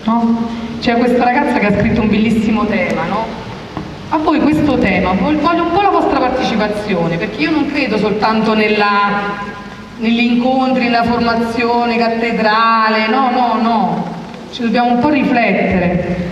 no? C'è questa ragazza che ha scritto un bellissimo tema, no? A voi questo tema, voglio un po' la vostra partecipazione, perché io non credo soltanto negli incontri, nella formazione cattedrale, no, ci dobbiamo un po' riflettere.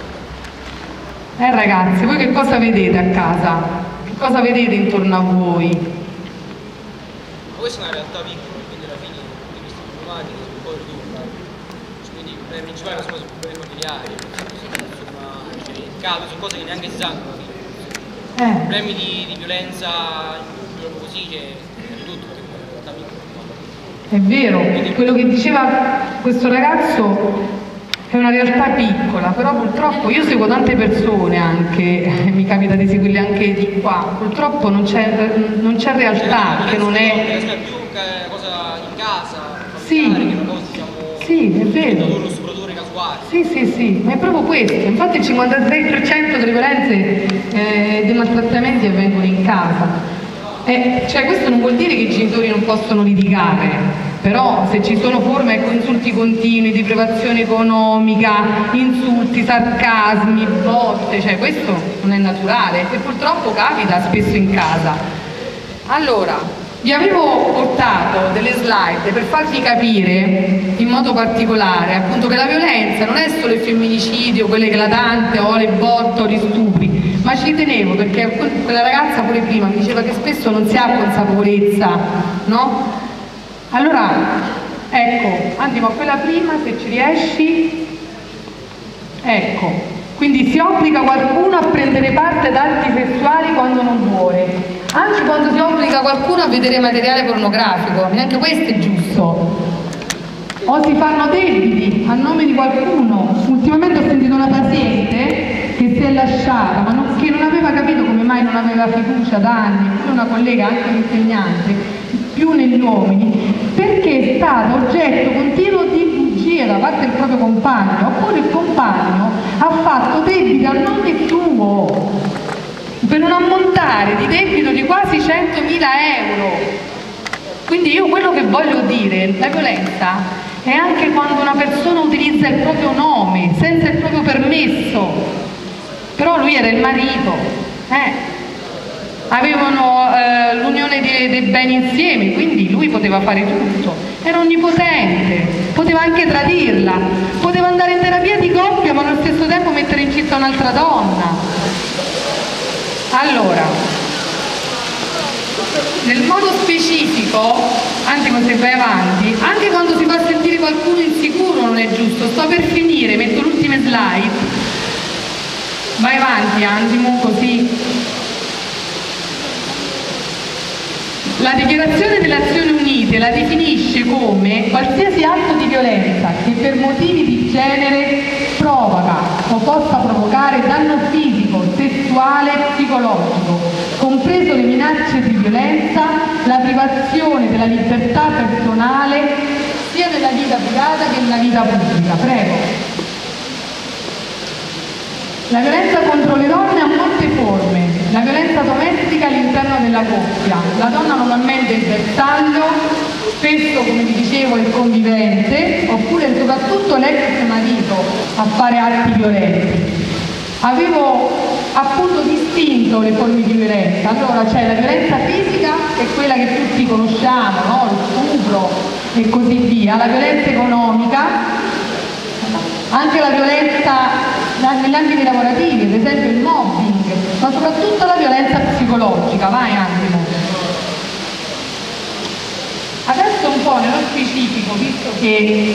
Ragazzi, voi che cosa vedete a casa? Che cosa vedete intorno a voi? Questa è una realtà piccola, quindi alla fine tutte queste problematiche sono un po' ridotte. Quindi le principali sono problemi familiari, insomma, cioè, in caso sono cose che neanche si sanno. Problemi di violenza, proprio così, c'è tutto, perché è una realtà piccola. È vero, quello che diceva questo ragazzo è una realtà piccola, però purtroppo io seguo tante persone anche, mi capita di seguirle anche di qua, purtroppo non c'è realtà, che non è... più una cosa in casa, sì, che una cosa, diciamo, sì, è vero. uno stupratore casuale. Sì, ma è proprio questo, infatti il 53% delle violenze dei maltrattamenti avvengono in casa. Cioè questo non vuol dire che i genitori non possono litigare, però se ci sono forme, ecco, insulti continui, di privazione economica, insulti, sarcasmi, botte, cioè questo non è naturale e purtroppo capita spesso in casa. Allora, vi avevo portato delle slide per farvi capire in modo particolare appunto che la violenza non è solo il femminicidio, quelle eclatanti o le botte o gli stupri, ma ci tenevo perché quella ragazza pure prima mi diceva che spesso non si ha consapevolezza, no? Allora, ecco, andiamo a quella prima se ci riesci. Ecco, quindi si obbliga qualcuno a prendere parte ad atti sessuali quando non vuole, anche quando si obbliga qualcuno a vedere materiale pornografico, neanche questo è giusto. O si fanno debiti a nome di qualcuno. Ultimamente ho sentito una paziente che si è lasciata, ma che non aveva capito come mai non aveva fiducia da anni, pure una collega, anche un'insegnante, più negli uomini, perché è stato oggetto continuo di bugie da parte del proprio compagno, oppure il compagno ha fatto debiti a nome suo per un ammontare di debito di quasi 100.000 euro. Quindi io quello che voglio dire, la violenza è anche quando una persona utilizza il proprio nome senza il proprio permesso, però lui era il marito, avevano l'unione dei beni insieme, quindi lui poteva fare tutto, era onnipotente, poteva anche tradirla, poteva andare in terapia di coppia ma allo stesso tempo mettere incinta un'altra donna. Allora, nel modo specifico, anzi se vai avanti, anche quando si fa sentire qualcuno insicuro non è giusto. Sto per finire, metto l'ultima slide, vai avanti Andimo, così. La Dichiarazione delle Nazioni Unite la definisce come qualsiasi atto di violenza che per motivi di genere provoca o possa provocare danno fisico, sessuale e psicologico, compreso le minacce di violenza, la privazione della libertà personale sia nella vita privata che nella vita pubblica. Prego. La violenza contro le donne ha molte forme, la violenza domestica all'interno della coppia, la donna normalmente è il bersaglio, spesso come vi dicevo è il convivente, oppure soprattutto l'ex marito a fare atti violenti. Avevo appunto distinto le forme di violenza, allora c'è la violenza fisica che è quella che tutti conosciamo, no? Lo stupro e così via, la violenza economica, anche la violenza negli ambiti lavorativi, ad esempio il mobbing, ma soprattutto la violenza psicologica. Vai Andimo. Adesso un po' nello specifico, visto che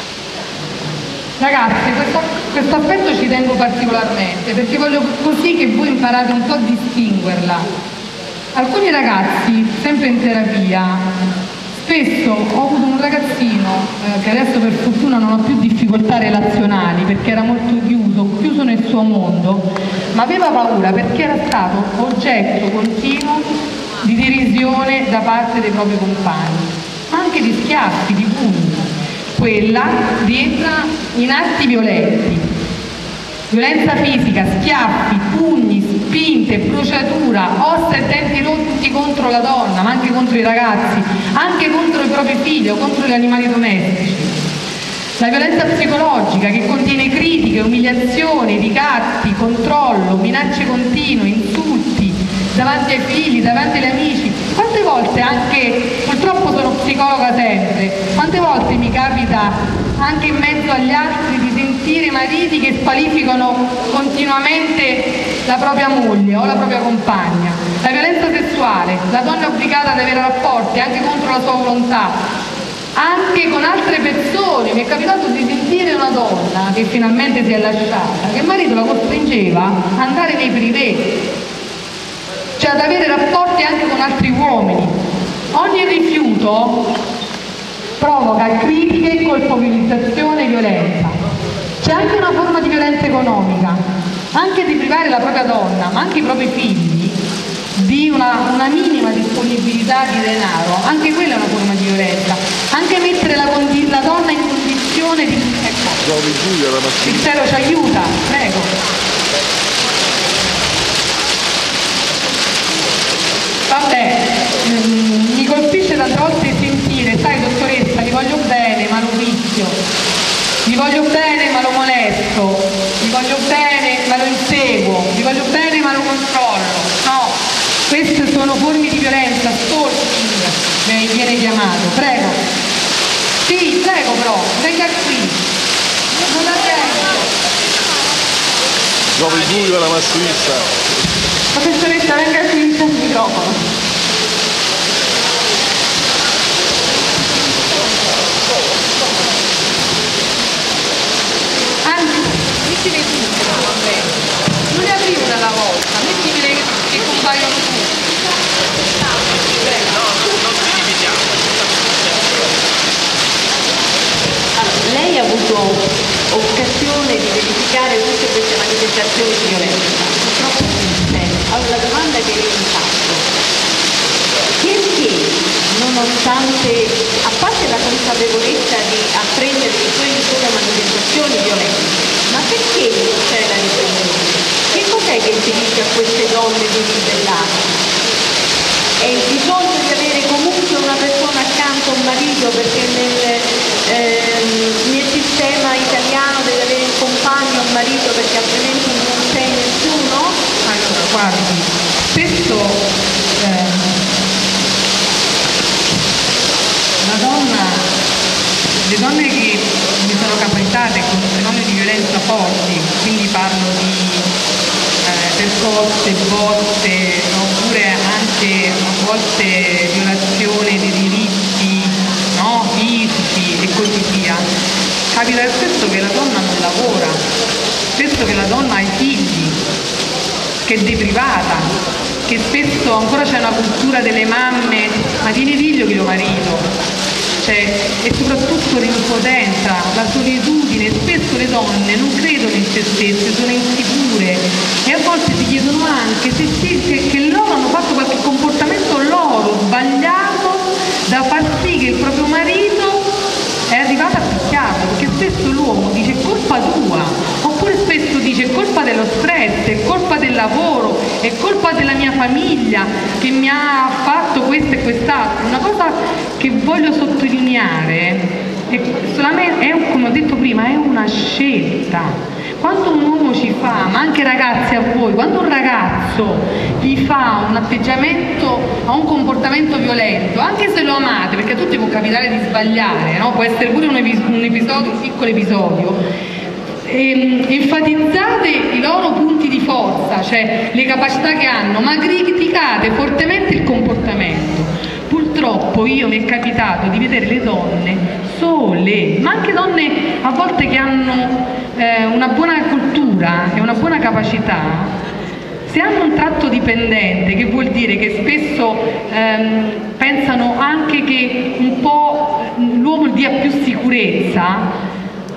ragazzi questo aspetto ci tengo particolarmente perché voglio così che voi imparate un po' a distinguerla. Alcuni ragazzi, sempre in terapia, spesso ho avuto un ragazzino che adesso per fortuna non ha più difficoltà relazionali perché era molto chiuso nel suo mondo, ma aveva paura perché era stato oggetto continuo di derisione da parte dei propri compagni, ma anche di schiaffi, di pugni. Quella rientra in atti violenti, violenza fisica, schiaffi, pugni, spinte, bruciatura, ossa e denti rotti contro la donna, ma anche contro i ragazzi, anche contro i propri figli o contro gli animali domestici. La violenza psicologica che contiene umiliazione, ricatti, controllo, minacce continue, insulti davanti ai figli, davanti agli amici. Quante volte anche, purtroppo sono psicologa sempre, quante volte mi capita anche in mezzo agli altri di sentire mariti che squalificano continuamente la propria moglie o la propria compagna. La violenza sessuale, la donna è obbligata ad avere rapporti anche contro la sua volontà, anche con altre persone. Mi è capitato di sentire una donna che finalmente si è lasciata, che il marito la costringeva ad andare nei privé, cioè ad avere rapporti anche con altri uomini. Ogni rifiuto provoca critiche, colpevolizzazione e violenza. C'è anche una forma di violenza economica, anche di privare la propria donna, ma anche i propri figli, di una minima disponibilità di denaro. Anche quella è una forma di violenza. Anche mettere la donna in condizione di... Ecco, il cielo ci aiuta, prego. Vabbè, mi colpisce tante volte sentire, sai dottoressa, gli voglio bene ma lo vizio, gli voglio bene ma lo molesto, gli voglio bene ma lo inseguo, gli voglio bene ma lo controllo. No, queste sono forme di violenza, stalking viene chiamato. Prego. Sì, prego però, venga qui. Non la sento. Trovo il buio la massiccia. Professoressa, venga qui, c'è il microfono. Anzi, mettile tutte, non ne apri una alla volta, mettile che compaiono tutti. Lei ha avuto occasione di verificare tutte queste manifestazioni di violenza. Purtroppo la domanda che io mi faccio: perché, nonostante, a parte la consapevolezza di apprendere che quelle sono manifestazioni violente, ma perché non c'è la repressione? Che cos'è che impedisce a queste donne di ribellarsi? È il bisogno di avere comunque una persona accanto, un marito, perché nel sistema italiano deve avere un compagno, un marito, perché altrimenti non sei nessuno? Allora, guardi, spesso le donne che mi sono capacitate con fenomeni di violenza forti, quindi parlo di percosse, botte, oppure anche a volte violazione dei diritti, no, fisici e così via, capita spesso che la donna non lavora, spesso che la donna ha i figli, che è deprivata, che spesso ancora c'è una cultura delle mamme, ma tieni figlio che lo marito. E soprattutto l'impotenza, la solitudine. Spesso le donne non credono in se stesse, sono insicure e a volte si chiedono anche che loro hanno fatto qualche comportamento loro sbagliato da far sì che il proprio marito è arrivato a picchiarlo, perché spesso l'uomo dice è colpa tua, oppure spesso dice è colpa dello stress, è colpa del lavoro, è colpa della mia famiglia che mi ha fatto questo e quest'altro. Una cosa che voglio sottolineare è come ho detto prima, è una scelta. Quando un uomo ci fa, ma anche ragazzi a voi, quando un ragazzo vi fa un atteggiamento o un comportamento violento, anche se lo amate, perché a tutti può capitare di sbagliare, no? Può essere pure un episodio, un piccolo episodio, enfatizzate i loro punti di forza, cioè le capacità che hanno, ma criticate fortemente il comportamento. Purtroppo mi è capitato di vedere le donne sole, ma anche donne a volte che hanno una buona cultura e una buona capacità, se hanno un tratto dipendente, che vuol dire che spesso pensano anche che un po' l'uomo dia più sicurezza,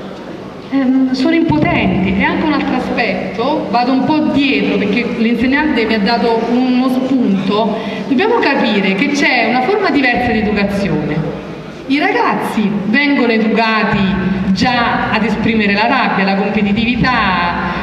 sono impotenti. E anche un altro aspetto, vado un po' dietro perché l'insegnante mi ha dato uno spunto, dobbiamo capire che c'è una forma diversa di educazione. I ragazzi vengono educati già ad esprimere la rabbia, la competitività,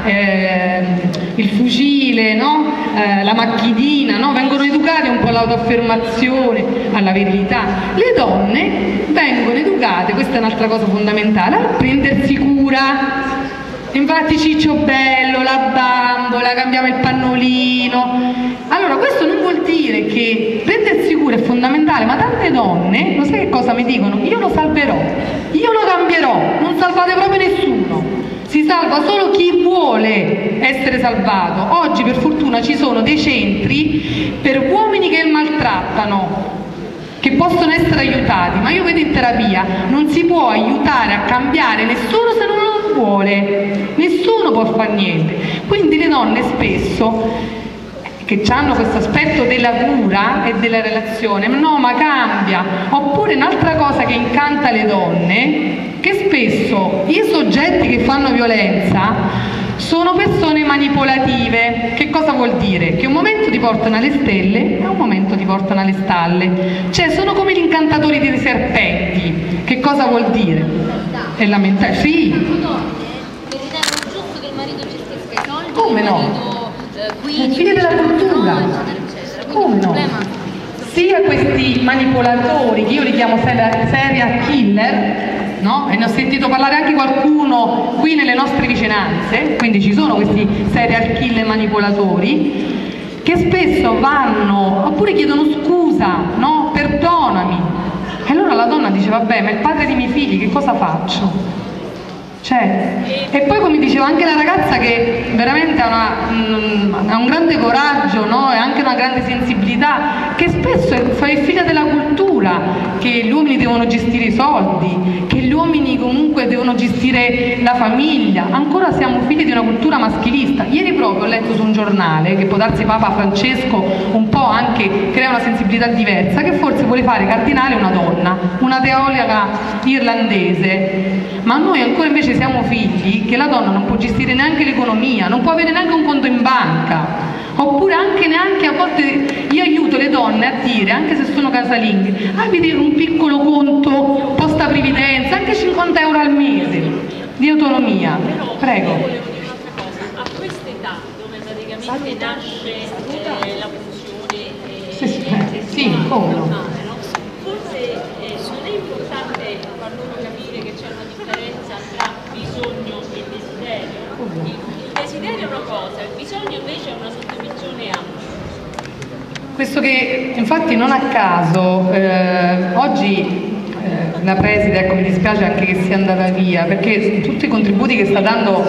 il fucile, no? La macchinina, no? Vengono educati un po' all'autoaffermazione, alla verità. Le donne vengono educate, questa è un'altra cosa fondamentale, a prendersi cura. infatti Ciccio bello, la bambola, cambiamo il pannolino. Allora questo non vuol dire che prendersi cura è fondamentale, ma tante donne, lo sai che cosa mi dicono? Io lo salverò, io lo cambierò, non salvate proprio nessuno, si salva solo chi vuole essere salvato. Oggi per fortuna ci sono dei centri per uomini che maltrattano, che possono essere aiutati, ma io vedo in terapia non si può aiutare a cambiare nessuno se non lo vuole, nessuno può fare niente. Quindi le donne spesso che hanno questo aspetto della cura e della relazione, no ma cambia. Oppure un'altra cosa che incanta le donne, che spesso i soggetti che fanno violenza sono persone manipolative. Che cosa vuol dire? Che un momento ti portano alle stelle e un momento ti portano alle stalle, cioè sono come gli incantatori dei serpenti. Che cosa vuol dire? È lamentare, sì. Giusto che il marito gestisca i soldi, come no? È fine della cultura, come no? Sia questi manipolatori, che io li chiamo serial killer, no? E ne ho sentito parlare anche qualcuno qui nelle nostre vicinanze, quindi ci sono questi serial killer manipolatori che spesso vanno, oppure chiedono scusa, no? Perdonami. E allora la donna dice vabbè, ma il padre dei miei figli che cosa faccio? Cioè, e poi come diceva anche la ragazza che veramente ha un grande coraggio, no? E anche una grande sensibilità, che spesso è figlia della cultura, che gli uomini devono gestire i soldi, che gli uomini comunque devono gestire la famiglia. Ancora siamo figli di una cultura maschilista. Ieri proprio ho letto su un giornale che può darsi Papa Francesco un po' anche crea una sensibilità diversa, che forse vuole fare cardinale una donna, una teologa irlandese. Ma noi ancora invece siamo figli che la donna non può gestire neanche l'economia, non può avere neanche un conto in banca, oppure neanche a volte io aiuto le donne a dire, anche se sono casalinghe, avete un piccolo conto posta previdenza, anche 50 euro al mese di autonomia. Prego. Volevo dire un'altra cosa, a quest'età dove praticamente nasce la pulsione sì, come no? Forse non è importante far loro capire che c'è una differenza tra bisogno e desiderio. Il desiderio è una cosa, il bisogno invece è una suddivisione a. Questo che infatti non a caso oggi la preside, ecco, mi dispiace anche che sia andata via, perché tutti i contributi che sta dando.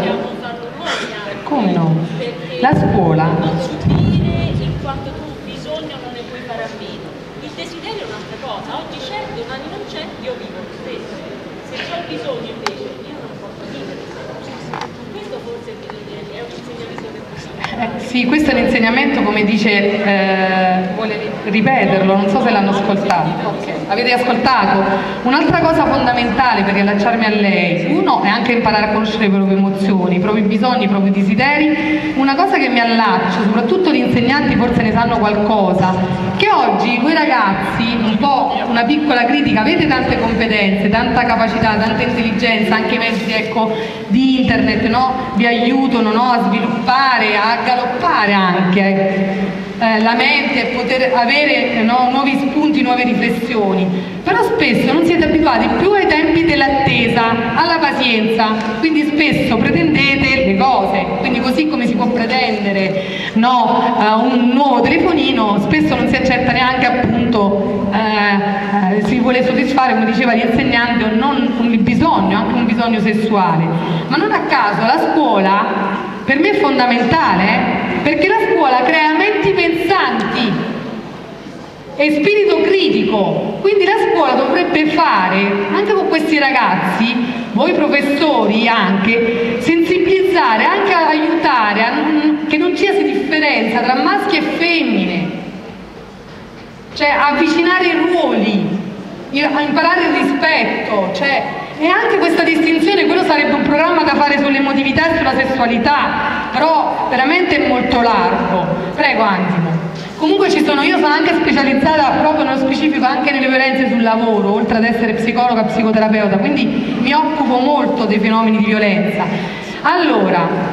Come no? La scuola. Non subire in quanto tu bisogno non ne puoi fare a meno. Il desiderio è un'altra cosa, oggi c'è, domani non c'è, io vivo lo stesso. Se c'ho bisogno invece io non posso vivere. Questo forse è un insegnamento del bisogno. Sì, questo è l'insegnamento, come dice, vuole ripeterlo, non so se l'hanno ascoltato. Okay. Avete ascoltato? Un'altra cosa fondamentale per riallacciarmi a lei, uno è anche imparare a conoscere le proprie emozioni, i propri bisogni, i propri desideri. Una cosa che mi allaccio, soprattutto gli insegnanti forse ne sanno qualcosa, che oggi voi ragazzi, un po' una piccola critica, avete tante competenze, tanta capacità, tanta intelligenza, anche i mezzi, ecco, di internet, no? Vi aiutano, no? A sviluppare, a galoppare anche la mente e poter avere, no, nuovi spunti, nuove riflessioni. Però spesso non siete abituati più ai tempi dell'attesa, alla pazienza, quindi spesso pretendete le cose, quindi così come si può pretendere, no, un nuovo telefonino, spesso non si accetta neanche, appunto, si vuole soddisfare, come diceva l'insegnante, non il bisogno, anche un bisogno sessuale. Ma non a caso la scuola per me è fondamentale, perché la scuola crea menti pensanti e spirito critico. Quindi la scuola dovrebbe fare, anche con questi ragazzi, voi professori anche, sensibilizzare, anche aiutare che non ci sia differenza tra maschi e femmine, cioè avvicinare i ruoli, a imparare il rispetto, cioè, e anche questa distinzione, quello sarebbe un programma da fare sull'emotività e sulla sessualità, però veramente è molto largo. Prego Antimo. Comunque io sono anche specializzata proprio nello specifico anche nelle violenze sul lavoro, oltre ad essere psicologa, psicoterapeuta, quindi mi occupo molto dei fenomeni di violenza. Allora,